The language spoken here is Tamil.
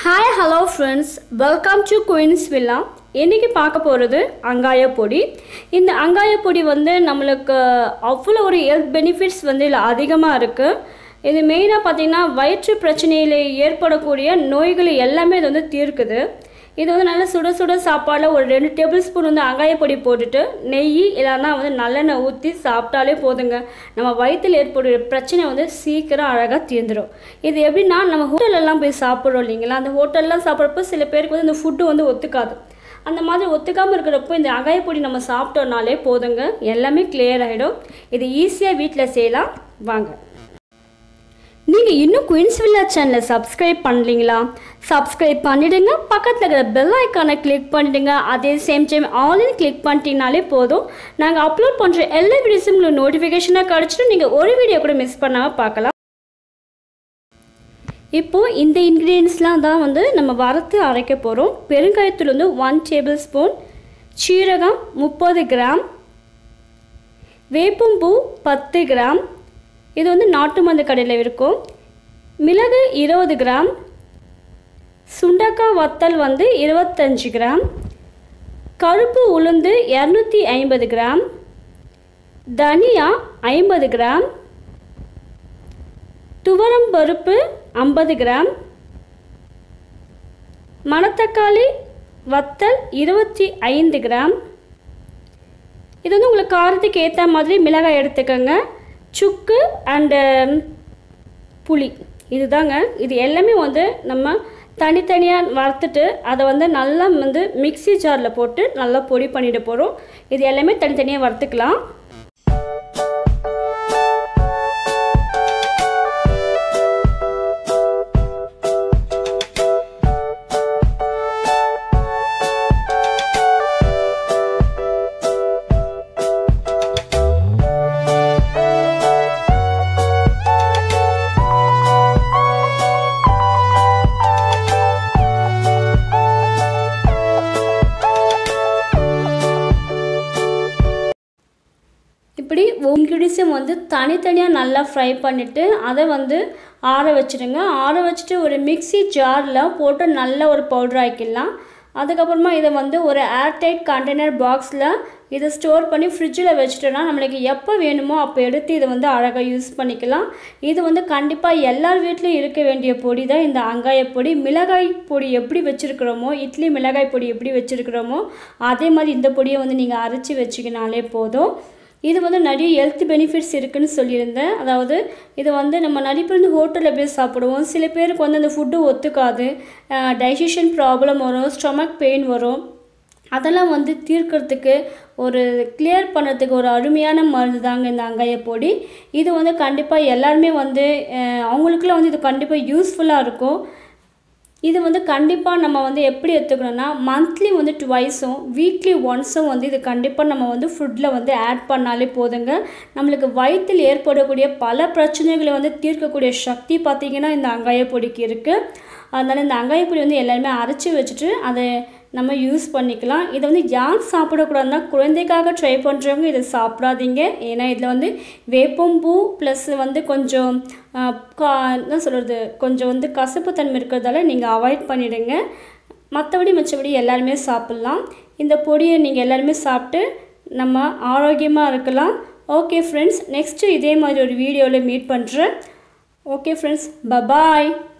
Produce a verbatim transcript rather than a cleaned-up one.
Hi, hello friends. Welcome to Queen's Villa. இன்னைக்கு பார்க்க போறது அங்காய பொடி. இந்த அங்காய பொடி வந்து நமக்கு அவ்வளவு ஒரு ஹெல்த் பெனிஃபிட்ஸ் வந்து இல்ல அதிகமா இருக்கு. இது மெயினா பாத்தீங்கன்னா வயிற்று பிரச்சனையில ஏற்படக்கூடிய நோய்கள் எல்லாமே இது வந்து தீர்க்குது. இது வந்து நல்ல சுட சுட சாப்பாடுல ஒரு ரெண்டு டேபிள்ஸ்பூன் வந்து அங்காய பொடி போட்டுட்டு நெய் இல்லனா வந்து நல்லெண்ணெய் ஊத்தி சாப்பிட்டாலே போதுங்க. நம்ம வயித்துல ஏற்படுற பிரச்சனை வந்து சீக்கிரம் அழகா தீர்ந்துரும். இது எப்படின்னா நம்ம ஹோட்டல்ல எல்லாம் போய் சாப்பிடுறோம் இல்லீங்களா? அந்த ஹோட்டல்ல சாப்பிடுறப்ப சில பேருக்கு வந்து இந்த ஃபுட் வந்து ஒத்துக்காது. அந்த மாதிரி ஒத்துக்காம இருக்கிறப்போ இந்த அங்காய பொடி நம்ம சாப்பிட்டோம்னாலே போதுங்க, எல்லாமே கிளியர் ஆயிடும். இது ஈஸியா வீட்ல செய்யலாம். வாங்க. நீங்க இன்னும் குயின்ஸ் வில்லா சேனலை சப்ஸ்கிரைப் பண்ணலீங்களா? சப்ஸ்கிரைப் பண்ணிடுங்க. பக்கத்துல இருக்கிற பெல் ஐகானை கிளிக் பண்ணிடுங்க. அதே சேம் டைம் ஆல்னு கிளிக் பண்ணிட்டீங்கனாலே போதும். நாங்க அப்லோட் பண்ற எல்லா வீடியோஸும் உங்களுக்கு நோட்டிஃபிகேஷனா கிடைச்சிடும். நீங்க ஒரு வீடியோ கூட மிஸ் பண்ணாம பார்க்கலாம். இப்போ இந்த இன்கிரீடியன்ஸ்லாம் தான் வந்து நம்ம வறுத்து அரைக்க போறோம். பெருங்காயத்தூள் வந்து ஒன் டேபிள் ஸ்பூன், சீரகம் முப்பது கிராம், வேப்பம்பூ பத்து கிராம், இது வந்து நாட்டு மருந்து கடையில் இருக்கும், மிளகு இருபது கிராம், சுண்டக்காய் வத்தல் வந்து இருபத்தஞ்சு கிராம், கருப்பு உளுந்து இரநூத்தி ஐம்பது கிராம், தனியா ஐம்பது கிராம், துவரம் பருப்பு ஐம்பது கிராம், மணத்தக்காளி வத்தல் இருபத்தி ஐந்து கிராம். இது வந்து உங்களுக்கு காரத்துக்கு ஏற்ற மாதிரி மிளகாய் எடுத்துக்கோங்க. சுக்கு அண்டு புளி இதுதாங்க. இது எல்லாமே வந்து நம்ம தனித்தனியாக வறுத்துட்டு அதை வந்து நல்லா வந்து மிக்ஸி ஜாரில் போட்டு நல்லா பொடி பண்ணிட்டு போகிறோம். இது எல்லாமே தனித்தனியாக வறுத்துக்கலாம். இப்படி இன்க்ரீடியன்ஸும் வந்து தனித்தனியாக நல்லா ஃப்ரை பண்ணிவிட்டு அதை வந்து ஆற வச்சுடுங்க. ஆற வச்சுட்டு ஒரு மிக்ஸி ஜாரில் போட்டு நல்ல ஒரு பவுடர் ஆக்கிடலாம். அதுக்கப்புறமா இதை வந்து ஒரு ஏர்டைட் கண்டெய்னர் பாக்ஸில் இதை ஸ்டோர் பண்ணி ஃப்ரிட்ஜில் வச்சுட்டோன்னா நம்மளுக்கு எப்போ வேணுமோ அப்போ எடுத்து இதை வந்து அழகாக யூஸ் பண்ணிக்கலாம். இது வந்து கண்டிப்பாக எல்லார் வீட்லேயும் இருக்க வேண்டிய பொடி தான் இந்த அங்காய பொடி. மிளகாய் பொடி எப்படி வச்சுருக்கிறோமோ, இட்லி மிளகாய் பொடி எப்படி வச்சுருக்கிறோமோ அதே மாதிரி இந்த பொடியை வந்து நீங்கள் அரைச்சி வச்சுக்கினாலே போதும். இது வந்து நிறைய ஹெல்த் பெனிஃபிட்ஸ் இருக்குதுன்னு சொல்லியிருந்தேன். அதாவது இது வந்து நம்ம நிறைய பேர் வந்து ஹோட்டலில் போய் சாப்பிடுவோம். சில பேருக்கு வந்து அந்த ஃபுட்டு ஒத்துக்காது, டைஜஷன் ப்ராப்ளம் வரும், ஸ்டொமக் பெயின் வரும். அதெல்லாம் வந்து தீர்க்கிறதுக்கு ஒரு கிளியர் பண்ணுறதுக்கு ஒரு அருமையான மருந்து தாங்க இந்த அங்காய பொடி. இது வந்து கண்டிப்பாக எல்லாருமே வந்து அவங்களுக்குலாம் வந்து இது கண்டிப்பாக யூஸ்ஃபுல்லாக இருக்கும். இது வந்து கண்டிப்பாக நம்ம வந்து எப்படி எடுத்துக்கணும்னா மந்த்லி வந்து டுவைஸும் வீக்லி ஒன்ஸும் வந்து இது கண்டிப்பாக நம்ம வந்து ஃபுட்டில் வந்து ஆட் பண்ணாலே போதுங்க. நம்மளுக்கு வயிற்றில் ஏற்படக்கூடிய பல பிரச்சனைகளை வந்து தீர்க்கக்கூடிய சக்தி பார்த்திங்கன்னா இந்த அங்காய பொடிக்கு இருக்குது. அதனால் இந்த அங்காய பொடி வந்து எல்லாருமே அரைச்சி வச்சுட்டு அதை நம்ம யூஸ் பண்ணிக்கலாம். இதை வந்து யார் சாப்பிடக்கூடாதுன்னா குழந்தைக்காக ட்ரை பண்ணுறவங்க இதை சாப்பிடாதீங்க. ஏன்னா இதில் வந்து வேப்பம்பூ ப்ளஸ் வந்து கொஞ்சம் கா என்ன சொல்கிறது கொஞ்சம் வந்து கசப்பு தன்மை இருக்கிறதால நீங்கள் அவாய்ட் பண்ணிவிடுங்க. மற்றபடி மற்றபடி எல்லாருமே சாப்பிட்லாம். இந்த பொடியை நீங்கள் எல்லாருமே சாப்பிட்டு நம்ம ஆரோக்கியமாக இருக்கலாம். ஓகே ஃப்ரெண்ட்ஸ், நெக்ஸ்ட்டு இதே மாதிரி ஒரு வீடியோவில் மீட் பண்ணுறேன். Okay friends, bye bye.